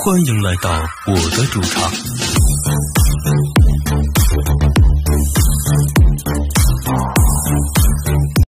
欢迎来到我的主场。